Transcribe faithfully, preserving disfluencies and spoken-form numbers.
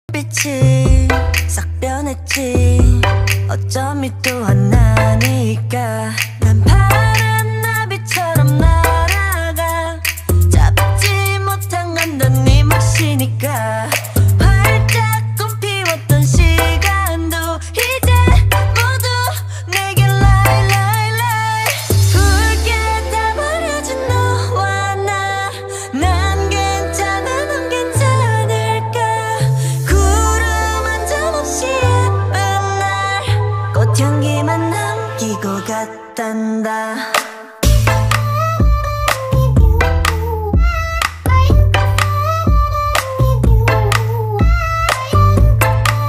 빛이 싹 변했지. 어쩜 이 또한 나니까 난 파란 나비처럼 날아가. 잡지 못한 건 넌 네 몫이니까. 활짝 꽃피웠던 시간도 이제 모두 내게 lie lie lie. 붉게 다 버려진 너와 나. 난 괜찮아 넌 괜찮을까. 구름 한 점 없이 예쁜 날 꽃향기만 남기고 갔단다.